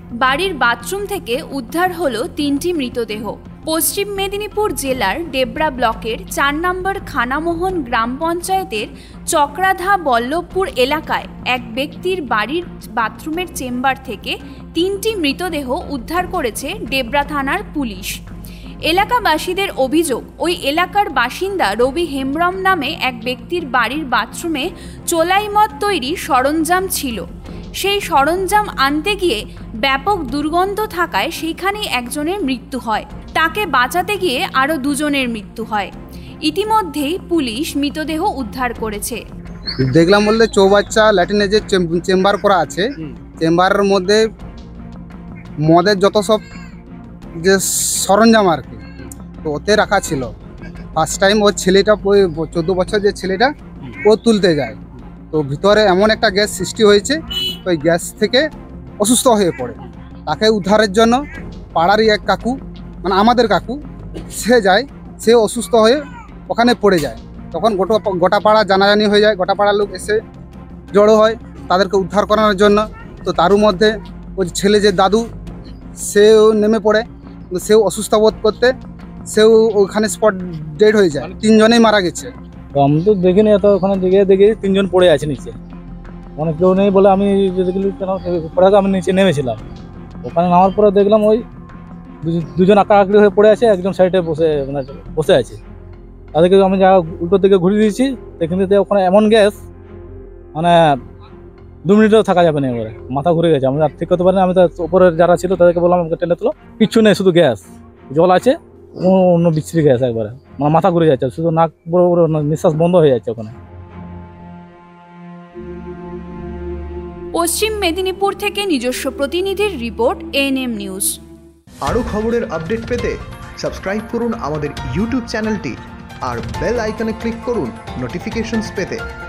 বাড়ির বাথরুম থেকে উদ্ধার হলো 3টি মৃতদেহ। পশ্চিম মেদিনীপুর জেলার ডেবরা ব্লকের 4 নম্বর খানামোহন গ্রাম পঞ্চায়েতের চক্রাধা বল্লভপুর এলাকায় এক ব্যক্তির বাড়ির বাথরুমের চেম্বার থেকে 3টি মৃতদেহ উদ্ধার করেছে ডেবরা থানার পুলিশ। এলাকাবাসীদের অভিযোগ, ওই এলাকার বাসিন্দা রবি হেমব্রম নামে এক ব্যক্তির বাড়ির বাথরুমে চোলাই মদ তৈরি সরঞ্জাম ছিল। সেই সরঞ্জাম আনতে গিয়ে ব্যাপক দুর্গন্ধ থাকায় সেইখানেই একজনের মৃত্যু হয়। তাকে বাঁচাতে গিয়ে আরও 2 জনের মৃত্যু হয়। ইতিমধ্যেই পুলিশ মৃতদেহ উদ্ধার করেছে। দেখলাম বলতে চৌবাচ্চা ল্যাটিনে যে চেম্বার করা আছে, চেম্বারের মধ্যে মদের যত সব যে সরঞ্জাম আর কি, তো ওতে রাখা ছিল। ফার্স্ট টাইম ওর ছেলেটা, 14 বছর যে ছেলেটা, ও তুলতে যায়, তো ভিতরে এমন একটা গ্যাস সৃষ্টি হয়েছে, ওই গ্যাস থেকে অসুস্থ হয়ে পড়ে। তাকে উদ্ধারের জন্য পাড়ারই এক কাকু, মানে আমাদের কাকু, সে যায়, সে অসুস্থ হয়ে ওখানে পড়ে যায়। তখন গোটা পাড়া জানাজানি হয়ে যায়, গোটা পাড়ার লোক এসে জড়ো হয় তাদেরকে উদ্ধার করানোর জন্য। তো তারও মধ্যে ওই ছেলে যে দাদু, সেও নেমে পড়ে, সেও অসুস্থ বোধ করতে সেও ওখানে স্পট ডেড হয়ে যায়। 3 জনেই মারা গেছে। তো আমি তো দেখিনি, এত ওখানে দেখি 3 জন পড়ে আছে নিচে, অনেক কেউ নেই বলে আমি পড়ে আমি নিচে নেমেছিলাম। ওখানে নামার পরে দেখলাম ওই 2 জন আঁকড়ি হয়ে পড়ে আছে, একজন সাইডে বসে আছে। তাদেরকে আমি যা উল্টো দিকে ঘুরিয়ে দিয়েছি, দেখে ওখানে এমন গ্যাস, মানে 2 মিনিটও থাকা যাবে না, এবারে মাথা ঘুরে গেছে। আমি ঠিক করতে পারিনি। আমি তো উপরের যারা ছিল তাদেরকে বললাম আমাকে টেনে তোলো, কিচ্ছু নেই, শুধু গ্যাস, জল আছে, অন্য বিচ্ছিরি গ্যাস, একবারে মানে মাথা ঘুরে যাচ্ছে, শুধু নাক বড় বড়, নিঃশ্বাস বন্ধ হয়ে যাচ্ছে ওখানে। পশ্চিম মেদিনীপুর থেকে নিজস্ব প্রতিনিধির রিপোর্ট, এএনএম নিউজ। আরও খবরের আপডেট পেতে সাবস্ক্রাইব করুন আমাদের ইউটিউব চ্যানেলটি আর বেল আইকনে ক্লিক করুন নোটিফিকেশনস পেতে।